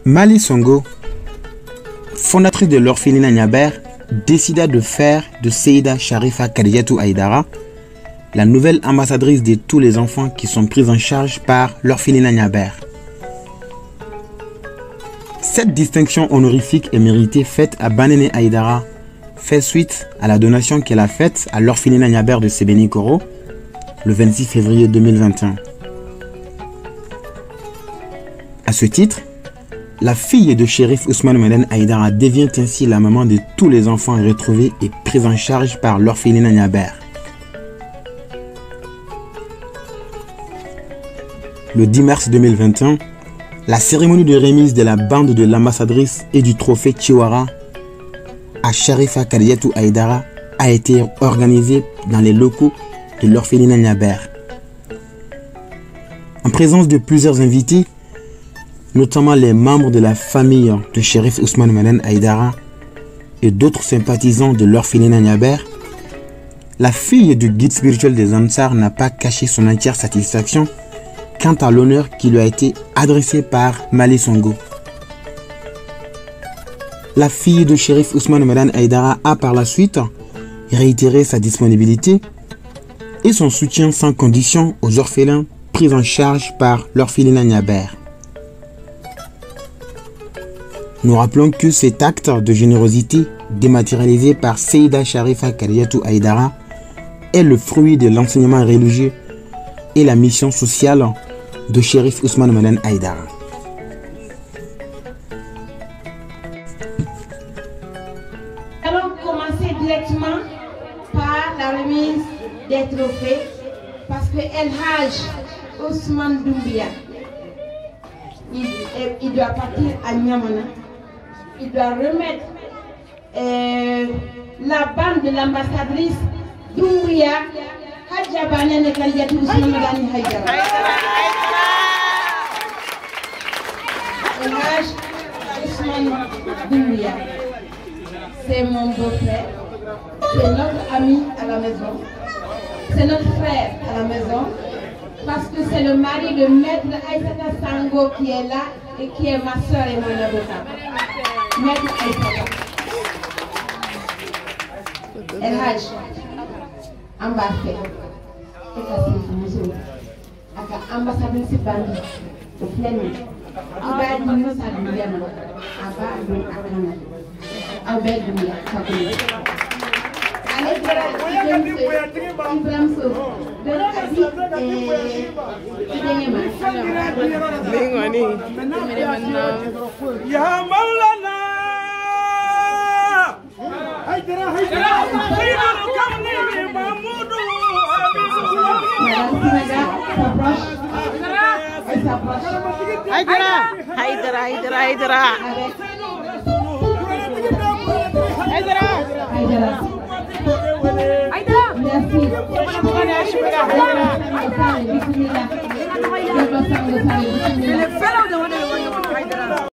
Mali Songo, fondatrice de l'orphelinat Niaber, décida de faire de Seyda Sharifa Khadijatou Aïdara la nouvelle ambassadrice de tous les enfants qui sont pris en charge par l'orphelinat Niaber. Cette distinction honorifique et méritée faite à Banene Aïdara fait suite à la donation qu'elle a faite à l'orphelinat Niaber de Sebeni-Koro le 26 février 2021. À ce titre, la fille de Chérif Ousmane Madane Aïdara devient ainsi la maman de tous les enfants retrouvés et pris en charge par l'orphelinat Niaber. Le 10 mars 2021, la cérémonie de remise de la bande de l'ambassadrice et du trophée Chiwara à Sharifa Khadijatou Aïdara a été organisée dans les locaux de l'orphelinat Niaber. En présence de plusieurs invités, notamment les membres de la famille de Chérif Ousmane Madane Aïdara et d'autres sympathisants de l'orphelinat Niaber, la fille du guide spirituel des Ansar n'a pas caché son entière satisfaction quant à l'honneur qui lui a été adressé par Mali Songo. La fille de Chérif Ousmane Madane Aïdara a par la suite réitéré sa disponibilité et son soutien sans condition aux orphelins pris en charge par l'orphelinat Niaber. Nous rappelons que cet acte de générosité dématérialisé par Seyda Sharifa Khadijatou Aïdara est le fruit de l'enseignement religieux et la mission sociale de Chérif Ousmane Madane Aïdara. Allons commencer directement par la remise des trophées parce que El Haj Ousmane Doumbia, il doit partir à Niamana. Il doit remettre la bande de l'ambassadrice Doumbia Hadja Banene Khadijatou Ousmane Madane Aïdara. El Haj Ousmane Doumbia, c'est mon beau-frère, c'est notre ami à la maison, c'est notre frère à la maison, parce que c'est le mari de Maître Aïssata Sango qui est là et qui est ma soeur et mon avocat. Maître Aïssata. El Haj, embarqué. Et ça c'est une chose. Avec l'ambassadrice Bandi, au plein nez. Il va dire nous ça lui vient. Abba, nous, Akana. Albert Doumbia, Kaboul. Allez, Ibrahim Sow. Ya Maulana Haïdara merci.